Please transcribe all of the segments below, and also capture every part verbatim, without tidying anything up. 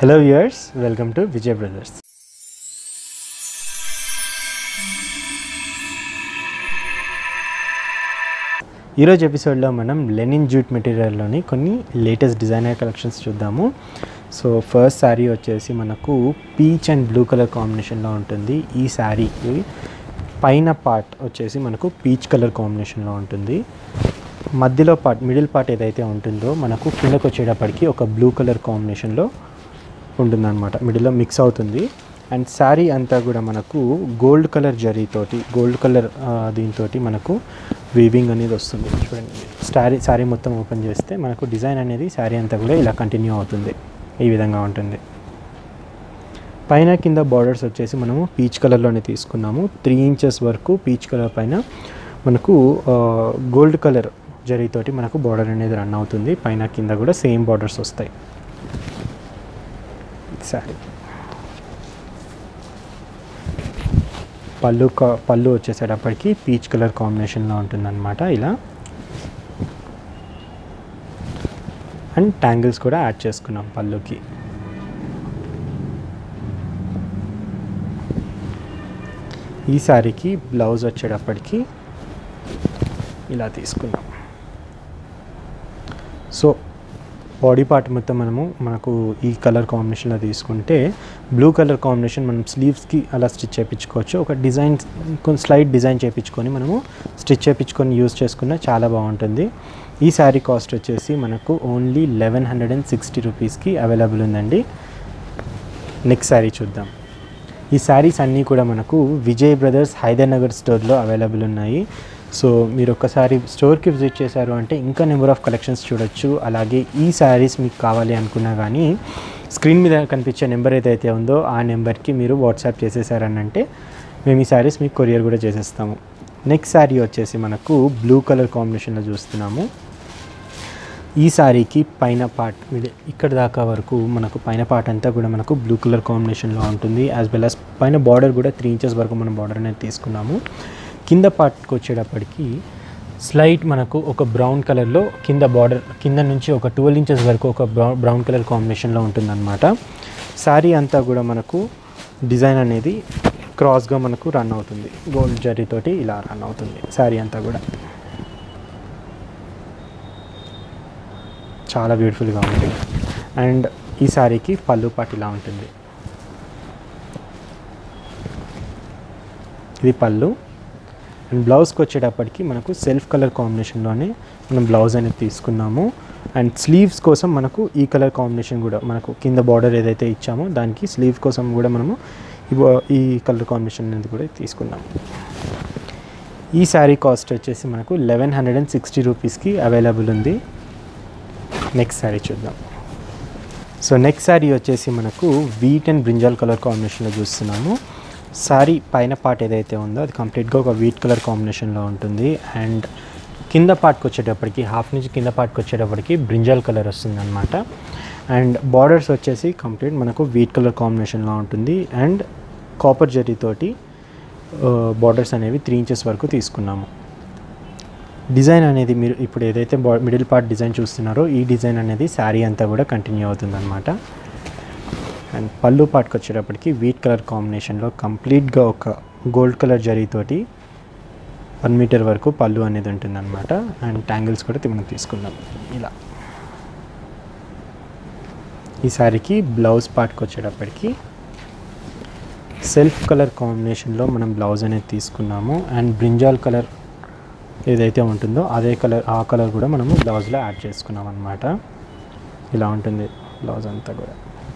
Hello viewers, welcome to Vijay brothers. ఈరోజు ఎపిసోడ్లో మనం లెనిన్ జూట్ మెటీరియల్లోని కొన్ని లేటెస్ట్ డిజైనర్ కలెక్షన్స్ చూద్దాము. సో ఫస్ట్ శారీ వచ్చేసి మనకు పీచ్ అండ్ బ్లూ కలర్ కాంబినేషన్లో ఉంటుంది. ఈ శారీకి పైన పార్ట్ వచ్చేసి మనకు పీచ్ కలర్ కాంబినేషన్లో ఉంటుంది. మధ్యలో పార్ట్ మిడిల్ పార్ట్ ఏదైతే ఉంటుందో మనకు కిందకు వచ్చేటప్పటికి ఒక బ్లూ కలర్ కాంబినేషన్లో ఉంటుందన్నమాట. మిడిల్లో మిక్స్ అవుతుంది. అండ్ శారీ అంతా కూడా మనకు గోల్డ్ కలర్ జరీతోటి గోల్డ్ కలర్ దీంతో మనకు వీవింగ్ అనేది వస్తుంది. చూడండి, శారీ శారీ మొత్తం ఓపెన్ చేస్తే మనకు డిజైన్ అనేది శారీ అంతా కూడా ఇలా కంటిన్యూ అవుతుంది. ఈ విధంగా ఉంటుంది. పైన కింద బార్డర్స్ వచ్చేసి మనము పీచ్ కలర్లోనే తీసుకున్నాము. త్రీ ఇంచెస్ వరకు పీచ్ కలర్ పైన మనకు గోల్డ్ కలర్ జరీతోటి మనకు బార్డర్ అనేది రన్ అవుతుంది. పైన కింద కూడా సేమ్ బార్డర్స్ వస్తాయి. శారీ పళ్ళు పళ్ళు వచ్చేసేటప్పటికి పీచ్ కలర్ కాంబినేషన్లో ఉంటుందన్నమాట. ఇలా అండ్ ట్యాంగిల్స్ కూడా యాడ్ చేసుకున్నాం పళ్ళుకి. ఈ శారీకి బ్లౌజ్ వచ్చేటప్పటికి ఇలా తీసుకున్నాం. సో బాడీ పార్ట్ మొత్తం మనము మనకు ఈ కలర్ కాంబినేషన్లో తీసుకుంటే బ్లూ కలర్ కాంబినేషన్ మనం స్లీవ్స్కి అలా స్టిచ్ చేయించుకోవచ్చు. ఒక డిజైన్ స్లైడ్ డిజైన్ చేయించుకొని మనము స్టిచ్ చేయించుకొని యూజ్ చేసుకున్న చాలా బాగుంటుంది. ఈ శారీ కాస్ట్ వచ్చేసి మనకు only eleven hundred and sixty రూపీస్కి అవైలబుల్ ఉందండి. నెక్స్ట్ శారీ చూద్దాం. ఈ శారీస్ అన్నీ కూడా మనకు విజయ్ బ్రదర్స్ హైదర్ నగర్ స్టోర్లో అవైలబుల్ ఉన్నాయి. సో మీరు ఒక్కసారి స్టోర్కి విజిట్ చేశారు అంటే ఇంకా నెంబర్ ఆఫ్ కలెక్షన్స్ చూడొచ్చు. అలాగే ఈ శారీస్ మీకు కావాలి అనుకున్నా కానీ స్క్రీన్ మీద కనిపించే నెంబర్ ఏదైతే ఉందో ఆ నెంబర్కి మీరు వాట్సాప్ చేసేసారనంటే మేము ఈ శారీస్ మీకు కొరియర్ కూడా చేసేస్తాము. నెక్స్ట్ శారీ వచ్చేసి మనకు బ్లూ కలర్ కాంబినేషన్లో చూస్తున్నాము. ఈ శారీకి పైన పార్ట్ ఇక్కడ దాకా వరకు మనకు పైన పార్ట్ అంతా కూడా మనకు బ్లూ కలర్ కాంబినేషన్లో ఉంటుంది. యాజ్ వెల్ యాజ్ పైన బార్డర్ కూడా త్రీ ఇంచెస్ వరకు మనం బార్డర్ అనేది తీసుకున్నాము. కింద పార్ట్కి వచ్చేటప్పటికి స్లైట్ మనకు ఒక బ్రౌన్ కలర్లో కింద బార్డర్ కింద నుంచి ఒక ట్వెల్వ్ ఇంచెస్ వరకు ఒక బ్రౌన్ బ్రౌన్ కలర్ కాంబినేషన్లో ఉంటుందన్నమాట. శారీ అంతా కూడా మనకు డిజైన్ అనేది క్రాస్గా మనకు రన్ అవుతుంది. గోల్డ్ జరీతోటి ఇలా రన్ అవుతుంది శారీ అంతా కూడా. చాలా బ్యూటిఫుల్గా ఉంటుంది. అండ్ ఈ శారీకి పళ్ళు పాటు ఇలా ఉంటుంది. ఇది పళ్ళు. అండ్ బ్లౌజ్కి వచ్చేటప్పటికి మనకు సెల్ఫ్ కలర్ కాంబినేషన్లోనే మనం బ్లౌజ్ అనేది తీసుకున్నాము. అండ్ స్లీవ్స్ కోసం మనకు ఈ కలర్ కాంబినేషన్ కూడా మనకు కింద బార్డర్ ఏదైతే ఇచ్చామో దానికి స్లీవ్ కోసం కూడా మనము ఈ కలర్ కాంబినేషన్ అనేది కూడా తీసుకున్నాము. ఈ శారీ కాస్ట్ వచ్చేసి మనకు లెవెన్ హండ్రెడ్ అండ్ సిక్స్టీ రూపీస్కి అవైలబుల్ ఉంది. నెక్స్ట్ శారీ చూద్దాం. సో నెక్స్ట్ శారీ వచ్చేసి మనకు వీట్ అండ్ బ్రింజాల్ కలర్ కాంబినేషన్లో చూస్తున్నాము. శారీ పైన పార్ట్ ఏదైతే ఉందో అది కంప్లీట్గా ఒక వీట్ కలర్ కాంబినేషన్లో ఉంటుంది. అండ్ కింద పార్ట్కి వచ్చేటప్పటికి హాఫ్ నుంచి కింద పార్ట్కి వచ్చేటప్పటికి బ్రింజాల్ కలర్ వస్తుంది అనమాట. అండ్ బార్డర్స్ వచ్చేసి కంప్లీట్ మనకు వీట్ కలర్ కాంబినేషన్లో ఉంటుంది. అండ్ కాపర్ జరీతోటి బార్డర్స్ అనేవి త్రీ ఇంచెస్ వరకు తీసుకున్నాము. డిజైన్ అనేది మీరు ఇప్పుడు ఏదైతే బా మిడిల్ పార్ట్ డిజైన్ చూస్తున్నారో ఈ డిజైన్ అనేది శారీ అంతా కూడా కంటిన్యూ అవుతుంది అనమాట. అండ్ పళ్ళు పార్ట్కి వచ్చేటప్పటికి వీట్ కలర్ కాంబినేషన్లో కంప్లీట్గా ఒక గోల్డ్ కలర్ జరీతోటి వన్ మీటర్ వరకు పళ్ళు అనేది ఉంటుందన్నమాట. అండ్ ట్యాంగిల్స్ కూడా మనం తీసుకుందాం ఇలా. ఈ శారీకి బ్లౌజ్ పార్ట్కి వచ్చేటప్పటికి సెల్ఫ్ కలర్ కాంబినేషన్లో మనం బ్లౌజ్ అనేది తీసుకున్నాము. అండ్ బ్రింజాల్ కలర్ ఏదైతే ఉంటుందో అదే కలర్ ఆ కలర్ కూడా మనము బ్లౌజ్లో యాడ్ చేసుకున్నాం అన్నమాట. ఇలా ఉంటుంది బ్లౌజ్ అంతా కూడా.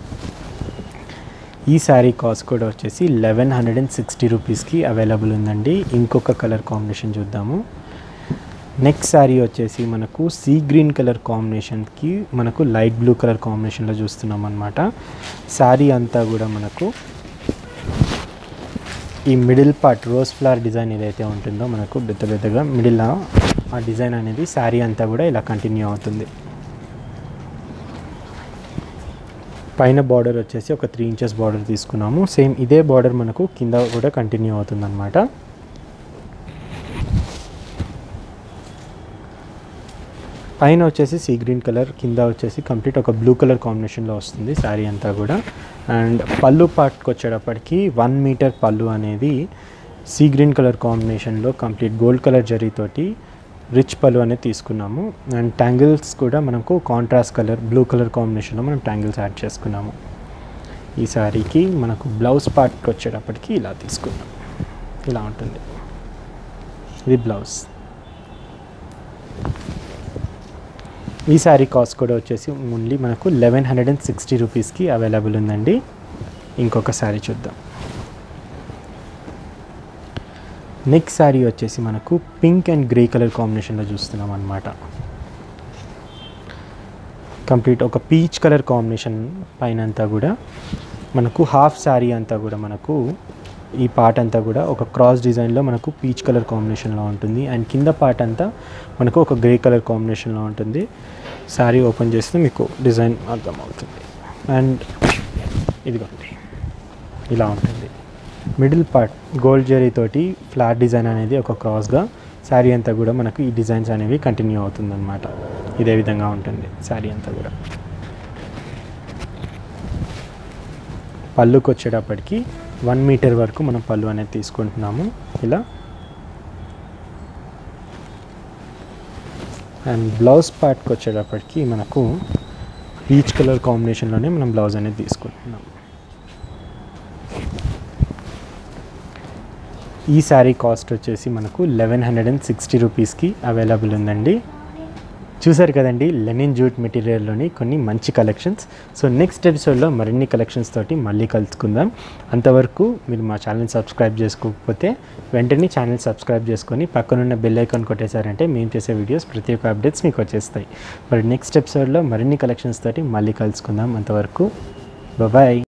ఈ శారీ కాస్ట్ కూడా వచ్చేసి లెవెన్ హండ్రెడ్ అండ్ సిక్స్టీ రూపీస్కి అవైలబుల్ ఉందండి. ఇంకొక కలర్ కాంబినేషన్ చూద్దాము. నెక్స్ట్ శారీ వచ్చేసి మనకు సీ గ్రీన్ కలర్ కాంబినేషన్కి మనకు లైట్ బ్లూ కలర్ కాంబినేషన్లో చూస్తున్నాం అనమాట. శారీ అంతా కూడా మనకు ఈ middle part rose flower design ఏదైతే ఉంటుందో మనకు పెద్ద పెద్దగా మిడిల్ ఆ డిజైన్ అనేది శారీ అంతా కూడా ఇలా కంటిన్యూ అవుతుంది. పైన బార్డర్ వచ్చేసి ఒక త్రీ ఇంచెస్ బార్డర్ తీసుకున్నాము. సేమ్ ఇదే బార్డర్ మనకు కింద కూడా కంటిన్యూ అవుతుంది అన్నమాట. పైన వచ్చేసి సీ గ్రీన్ కలర్, కింద వచ్చేసి కంప్లీట్ ఒక బ్లూ కలర్ కాంబినేషన్లో వస్తుంది శారీ అంతా కూడా. అండ్ పళ్ళు పార్ట్కి వచ్చేటప్పటికి వన్ మీటర్ పళ్ళు అనేది సీ గ్రీన్ కలర్ కాంబినేషన్లో కంప్లీట్ గోల్డ్ కలర్ జరీతోటి రిచ్ పళ్ళు అనేది తీసుకున్నాము. అండ్ ట్యాంగిల్స్ కూడా మనకు కాంట్రాస్ట్ కలర్ బ్లూ కలర్ కాంబినేషన్లో మనం ట్యాంగిల్స్ యాడ్ చేసుకున్నాము. ఈ శారీకి మనకు బ్లౌజ్ పార్ట్కి వచ్చేటప్పటికి ఇలా తీసుకున్నాం, ఇలా ఉంటుంది. ఇది బ్లౌజ్. ఈ శారీ కాస్ట్ కూడా వచ్చేసి ఓన్లీ మనకు లెవెన్ హండ్రెడ్ అండ్ సిక్స్టీ రూపీస్కి అవైలబుల్ ఉందండి. ఇంకొక శారీ చూద్దాం. నెక్స్ట్ శారీ వచ్చేసి మనకు పింక్ అండ్ గ్రే కలర్ కాంబినేషన్లో చూస్తున్నాం అన్నమాట. కంప్లీట్ ఒక పీచ్ కలర్ కాంబినేషన్ పైన అంతా కూడా మనకు హాఫ్ శారీ అంతా కూడా మనకు ఈ పార్ట్ అంతా కూడా ఒక క్రాస్ డిజైన్లో మనకు పీచ్ కలర్ కాంబినేషన్లో ఉంటుంది. అండ్ కింద పార్ట్ అంతా మనకు ఒక గ్రే కలర్ కాంబినేషన్లో ఉంటుంది. శారీ ఓపెన్ చేస్తే మీకు డిజైన్ అర్థమవుతుంది. అండ్ ఇదిగోండి ఇలా ఉంటుంది. మిడిల్ పార్ట్ గోల్డ్ జరీ తోటి ఫ్లాట్ డిజైన్ అనేది ఒక క్రాస్గా శారీ అంతా కూడా మనకు ఈ డిజైన్స్ అనేవి కంటిన్యూ అవుతుందన్నమాట. ఇదే విధంగా ఉంటుంది శారీ అంతా కూడా. పళ్ళుకి వచ్చేటప్పటికి వన్ మీటర్ వరకు మనం పళ్ళు అనేది తీసుకుంటున్నాము ఇలా. అండ్ బ్లౌజ్ పార్ట్కి వచ్చేటప్పటికి మనకు పీచ్ కలర్ కాంబినేషన్లోనే మనం బ్లౌజ్ అనేది తీసుకుంటున్నాం. ఈ శారీ కాస్ట్ వచ్చేసి మనకు లెవెన్ హండ్రెడ్ అండ్ సిక్స్టీ రూపీస్కి అవైలబుల్ ఉందండి. చూసారు కదండి లెనిన్ జూట్ మెటీరియల్లోని కొన్ని మంచి కలెక్షన్స్. సో నెక్స్ట్ ఎపిసోడ్లో మరిన్ని కలెక్షన్స్ తోటి మళ్ళీ కలుసుకుందాం. అంతవరకు మీరు మా ఛానల్ సబ్స్క్రైబ్ చేసుకోకపోతే వెంటనే ఛానల్ సబ్స్క్రైబ్ చేసుకొని పక్కనున్న బెల్ ఐకాన్ కొట్టేశారంటే మేము చేసే వీడియోస్ ప్రతి ఒక్క అప్డేట్స్ మీకు వచ్చేస్తాయి. మరి నెక్స్ట్ ఎపిసోడ్లో మరిన్ని కలెక్షన్స్ తోటి మళ్ళీ కలుసుకుందాం. అంతవరకు బాయ్.